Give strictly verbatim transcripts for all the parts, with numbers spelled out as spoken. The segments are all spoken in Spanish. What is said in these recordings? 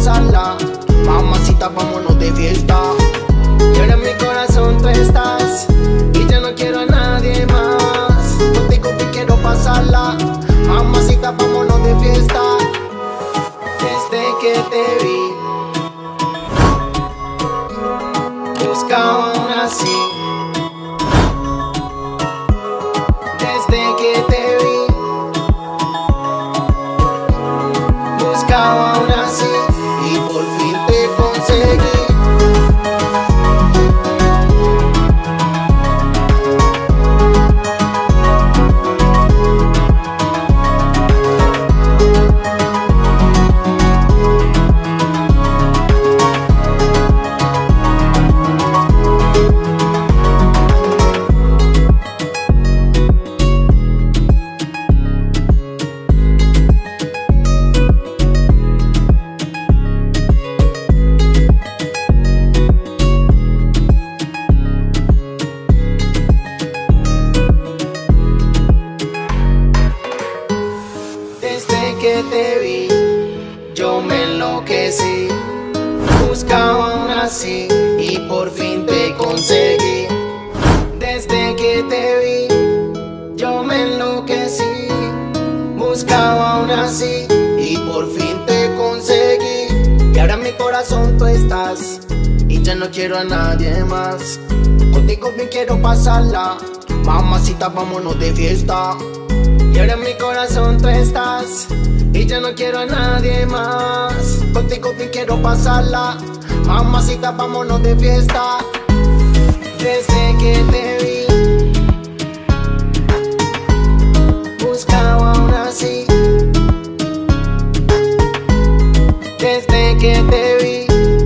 pasarla. Mamacita, vámonos de fiesta. Y ahora en mi corazón tú estás y ya no quiero a nadie más. Contigo me quiero pasarla. Mamacita, vámonos de fiesta. Desde que te vi buscaba una así. Desde que te vi buscaba una así y por fin te conseguí. Desde que te vi, yo me enloquecí. Buscaba una así y por fin te conseguí. Desde que te vi, yo me enloquecí. Buscaba una así y por fin te conseguí. Y ahora en mi corazón tú estás y ya no quiero a nadie más. Contigo me quiero pasarla. Mamacita, vámonos de fiesta. Y ahora en mi corazón tú estás y ya no quiero a nadie más. Contigo me quiero pasarla. Mamacita, vámonos de fiesta. Desde que te vi buscaba una así. Desde que te vi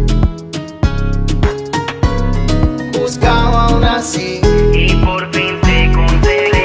buscaba una así y por fin te conseguí.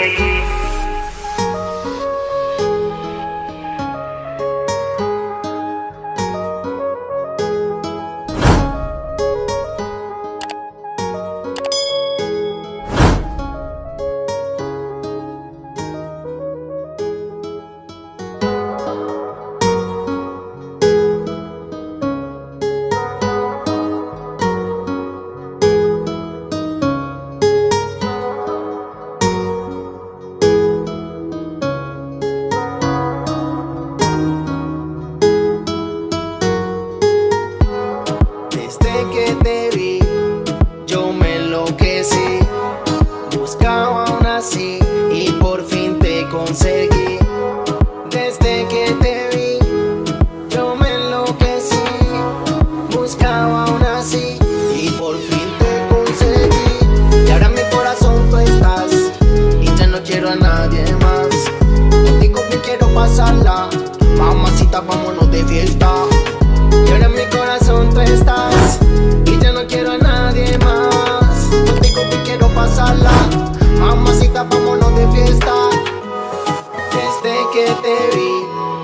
Desde que te vi, yo me enloquecí. Buscaba una así y por fin te conseguí. Desde que te vi, yo me enloquecí. Buscaba una así y por fin te conseguí. Y ahora en mi corazón tú estás y ya no quiero a nadie más. Contigo me quiero pasarla. Mamacita, vámonos de fiesta. Y ahora en mi corazón tú estás y ya no quiero a nadie más. Contigo me quiero pasarla. Mamacita, vámonos de fiesta. Desde que te vi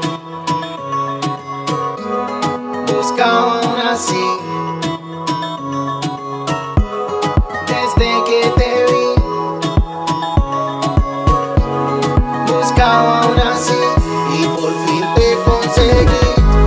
buscaba una así. Desde que te vi buscaba una así y por fin te conseguí.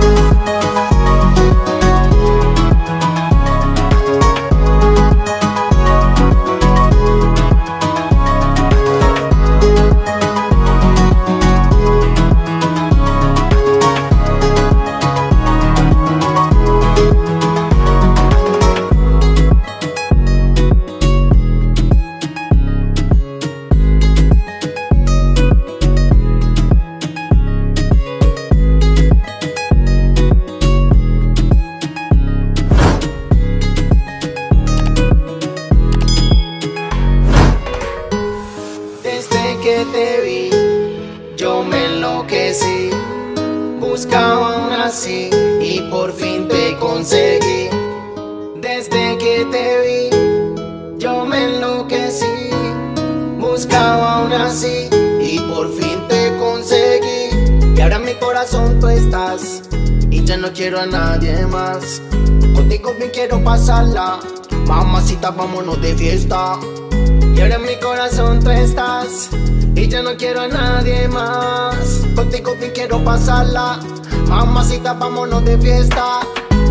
Desde que te vi, yo me enloquecí. Buscaba una así y por fin te conseguí. Desde que te vi, yo me enloquecí. Buscaba una así y por fin te conseguí. Y ahora en mi corazón tú estás y ya no quiero a nadie más. Contigo me quiero pasarla. Mamacita, vámonos de fiesta. Y ahora en mi corazón tú estás y ya no quiero a nadie más. Contigo me quiero pasarla. Mamacita, vámonos de fiesta.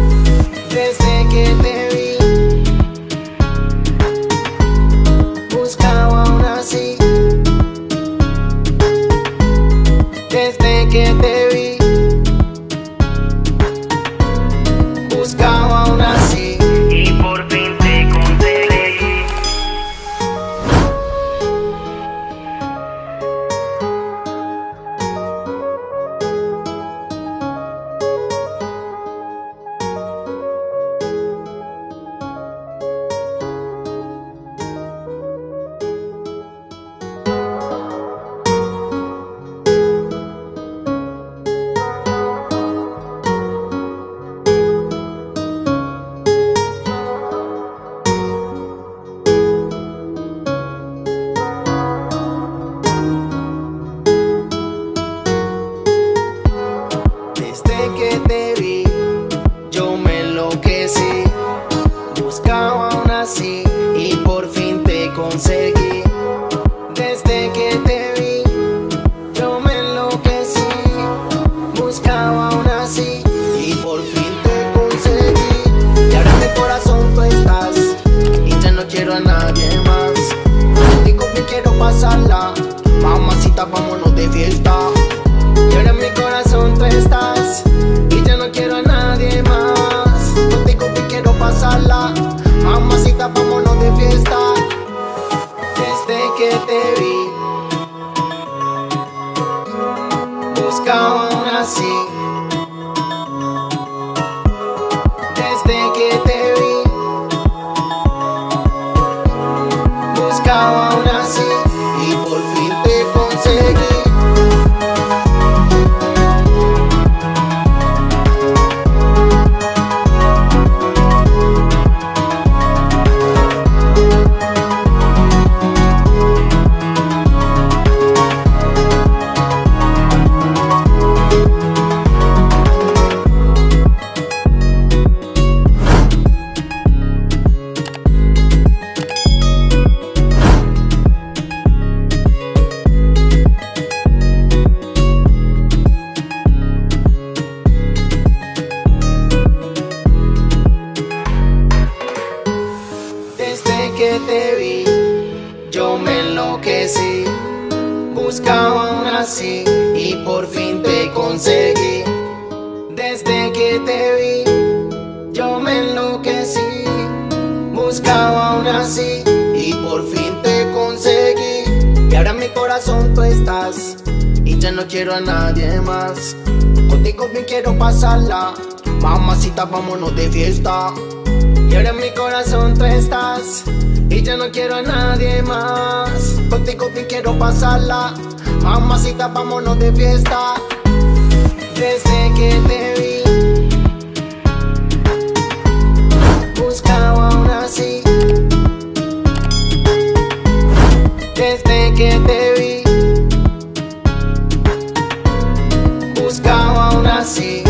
que te vi, yo me enloquecí. Buscaba una así y por fin te conseguí. Desde que te vi, yo me enloquecí. Buscaba una así y por fin te conseguí. Y ahora en mi corazón tú estás y ya no quiero a nadie más. Contigo bien quiero pasarla, mamacita, vámonos de fiesta. Y ahora en mi corazón tú estás y ya no quiero a nadie más. Contigo bien quiero pasarla, mamacita, vámonos de fiesta. Desde que te vi, buscaba una así. Desde que te vi, buscaba una así.